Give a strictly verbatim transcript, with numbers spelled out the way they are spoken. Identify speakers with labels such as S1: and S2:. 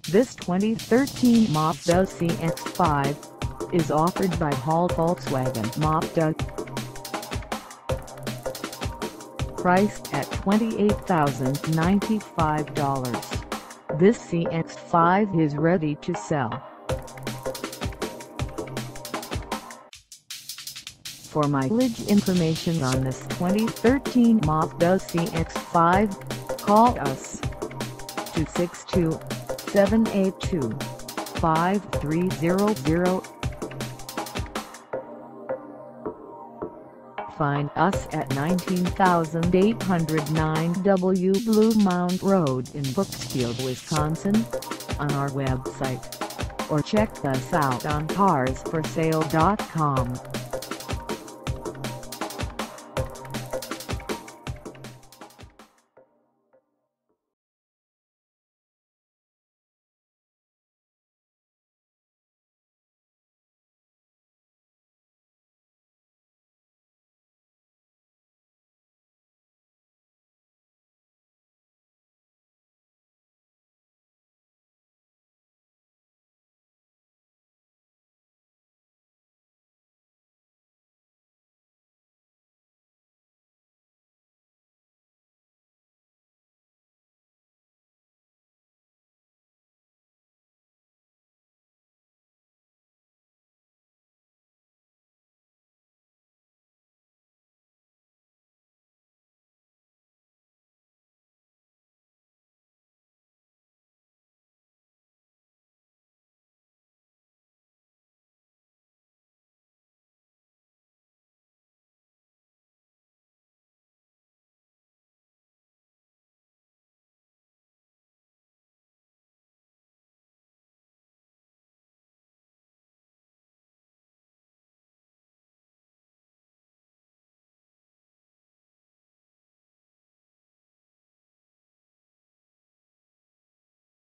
S1: This twenty thirteen Mazda C X five is offered by Hall Volkswagen Mazda. Priced at twenty-eight thousand ninety-five dollars, this C X five is ready to sell. For mileage information on this twenty thirteen Mazda C X five, call us two six two, seven eight two, five three zero zero. Find us at nineteen thousand eight hundred nine W Bluemound Road in Brooksfield, Wisconsin, on our website, or check us out on cars for sale dot com.